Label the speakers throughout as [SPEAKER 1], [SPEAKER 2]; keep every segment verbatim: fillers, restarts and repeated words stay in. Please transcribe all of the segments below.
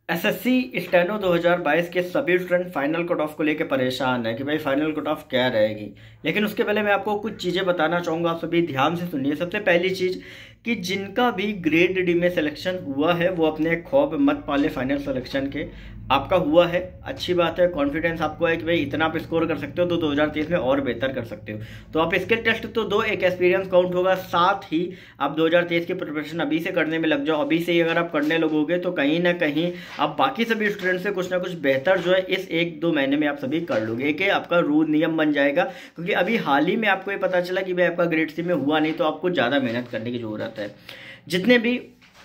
[SPEAKER 1] SSC steno दो हज़ार बाईस के सभी स्टूडेंट फाइनल कट ऑफ को लेकर परेशान है कि भाई फाइनल कट ऑफ क्या रहेगी। लेकिन उसके पहले मैं आपको कुछ चीज़ें बताना चाहूँगा, आप सभी ध्यान से सुनिए। सबसे पहली चीज़ कि जिनका भी ग्रेड डी में सिलेक्शन हुआ है वो अपने खौफ मत पाले फाइनल सिलेक्शन के। आपका हुआ है, अच्छी बात है, कॉन्फिडेंस आपको है कि भाई इतना आप स्कोर कर सकते हो तो दो हज़ार तेईस में और बेहतर कर सकते हो। तो आप स्किल टेस्ट तो दो, एक एक्सपीरियंस काउंट होगा, साथ ही आप दो हज़ार तेईस की प्रिपरेशन अभी से करने में लग जाओ। अभी से ही अगर आप करने लगोगे तो कहीं ना कहीं आप बाकी सभी स्टूडेंट से कुछ ना कुछ बेहतर जो है इस एक दो महीने में आप सभी कर लोगे। एक आपका रूल नियम बन जाएगा, क्योंकि अभी हाल ही में आपको ये पता चला कि भाई आपका ग्रेड सी में हुआ नहीं, तो आपको ज़्यादा मेहनत करने की जरूरत है। जितने भी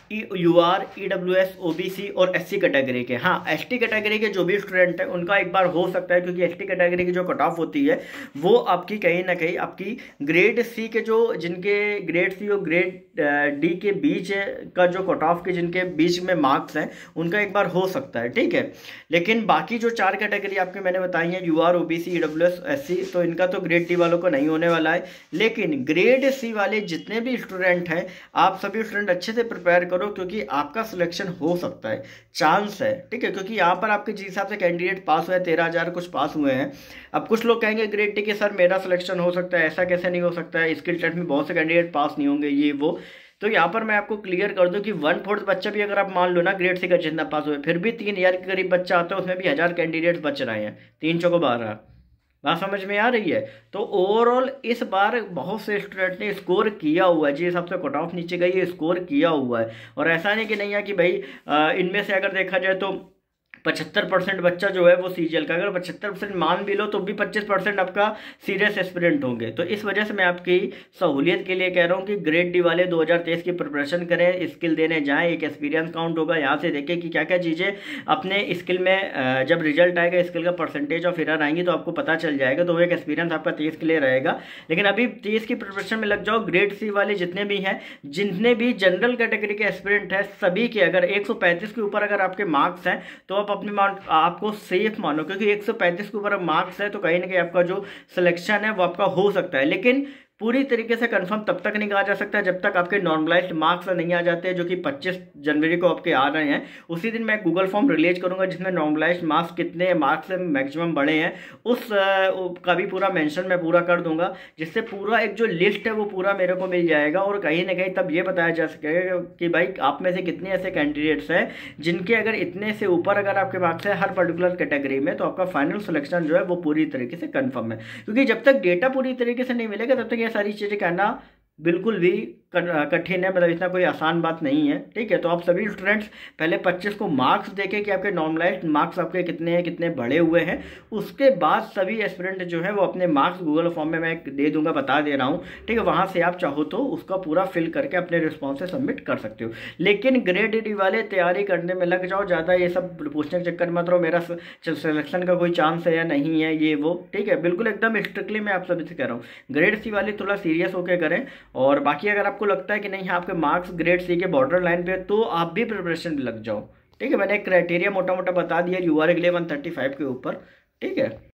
[SPEAKER 1] U R, E W S, O B C और एस सी कैटेगरी के, हाँ एस टी कैटेगरी के जो भी स्टूडेंट हैं उनका एक बार हो सकता है, क्योंकि एस टी कैटेगरी की जो कट ऑफ होती है वो आपकी कहीं ना कहीं आपकी ग्रेड सी के जो जिनके ग्रेड सी और ग्रेड डी के बीच का जो कट ऑफ के जिनके बीच में मार्क्स हैं उनका एक बार हो सकता है, ठीक है। लेकिन बाकी जो चार कैटेगरी आपके मैंने बताई है, U R, O B C, E W S, S C, तो इनका तो ग्रेड डी वालों को नहीं होने वाला है। लेकिन ग्रेड सी वाले जितने भी स्टूडेंट हैं, आप सभी स्टूडेंट अच्छे से प्रिपेयर करो, क्योंकि आपका सिलेक्शन हो सकता है, चांस है, ठीक है। क्योंकि यहाँ पर आपके जिस हिसाब से कैंडिडेट पास हुए हैं, तेरह हजार कुछ पास हुए हैं। अब कुछ लोग कहेंगे ग्रेड डी के सर मेरा सिलेक्शन हो सकता है, ऐसा कैसे नहीं हो सकता है, स्किल टेस्ट में बहुत से कैंडिडेट पास नहीं होंगे, ये वो। तो यहाँ पर मैं आपको क्लियर कर दूं कि वन फोर्थ बच्चा भी अगर आप मान लो ना ग्रेड सी का जितना पास हुए, फिर भी तीन हजार के करीब बच्चा आता है, उसमें भी हजार कैंडिडेट बच रहे हैं, तीन चौको बारह। बात समझ में आ रही है? तो ओवरऑल इस बार बहुत से स्टूडेंट ने स्कोर किया हुआ है, जिस हिसाब से कट ऑफ नीचे गई है स्कोर किया हुआ है। और ऐसा नहीं कि नहीं है कि भाई इनमें से अगर देखा जाए तो पचहत्तर परसेंट बच्चा जो है वो सीजीएल का, अगर पचहत्तर परसेंट मान भी लो तो भी पच्चीस परसेंट आपका सीरियस एस्पिरेंट होंगे। तो इस वजह से मैं आपकी सहूलियत के लिए कह रहा हूँ कि ग्रेड डी वाले दो हज़ार तेईस की प्रिपरेशन करें, स्किल देने जाएं, एक एक्सपीरियंस काउंट होगा, यहाँ से देखें कि क्या क्या चीज़ें अपने स्किल में जब रिजल्ट आएगा, स्किल का परसेंटेज ऑफ एरर आएंगी तो आपको पता चल जाएगा, तो वो एक एक्सपीरियंस आपका तेईस के लिए रहेगा। लेकिन अभी तेईस की प्रिपरेशन में लग जाओ। ग्रेड सी वाले जितने भी हैं, जितने भी जनरल कैटेगरी के एस्पिरेंट हैं, सभी के अगर एक सौ पैंतीस के ऊपर अगर आपके मार्क्स हैं तो आप अपने आपको सेफ मानो, क्योंकि एक सौ पैंतीस के ऊपर मार्क्स है तो कहीं ना कहीं आपका जो सिलेक्शन है वो आपका हो सकता है। लेकिन पूरी तरीके से कंफर्म तब तक नहीं कहा जा सकता जब तक आपके नॉर्मलाइज्ड मार्क्स नहीं आ जाते, जो कि पच्चीस जनवरी को आपके आ रहे हैं। उसी दिन मैं गूगल फॉर्म रिलीज करूंगा जिसमें नॉर्मलाइज्ड मार्क्स कितने मार्क्स से मैक्सिमम बढ़े हैं उस का भी पूरा मेंशन मैं पूरा कर दूंगा, जिससे पूरा एक जो लिस्ट है वो पूरा मेरे को मिल जाएगा। और कहीं ना कहीं तब ये बताया जा सकेगा कि भाई आप में से कितने ऐसे कैंडिडेट्स हैं जिनके अगर इतने से ऊपर अगर आपके मार्क्स है हर पर्टिकुलर कैटेगरी में, तो आपका फाइनल सिलेक्शन जो है वो पूरी तरीके से कन्फर्म है। क्योंकि जब तक डेटा पूरी तरीके से नहीं मिलेगा तब तक ये सारी चीज़ें कहना बिल्कुल भी कठिन है, मतलब इतना कोई आसान बात नहीं है, ठीक है। तो आप सभी स्टूडेंट्स पहले पच्चीस को मार्क्स देखें कि आपके नॉर्मलाइज्ड मार्क्स आपके कितने हैं, कितने बढ़े हुए हैं। उसके बाद सभी एस्पिरेंट जो है वो अपने मार्क्स गूगल फॉर्म में मैं दे दूंगा, बता दे रहा हूँ, ठीक है। वहाँ से आप चाहो तो उसका पूरा फिल करके अपने रिस्पॉन्स से सबमिट कर सकते हो। लेकिन ग्रेड डी वाले तैयारी करने में लग जाओ, ज़्यादा ये सब पूछने के चक्कर मत रहो मेरा सिलेक्शन का कोई चांस है या नहीं है, ये वो, ठीक है। बिल्कुल एकदम स्ट्रिक्टली मैं आप सभी से कह रहा हूँ, ग्रेड सी वाले थोड़ा सीरियस होकर करें। और बाकी अगर आपको लगता है कि नहीं आपके मार्क्स ग्रेड सी के बॉर्डर लाइन पे, तो आप भी प्रिपरेशन में लग जाओ, ठीक है। मैंने एक क्राइटेरिया मोटा मोटा बता दिया यू आर के लिए वन थर्टी फाइव के ऊपर, ठीक है।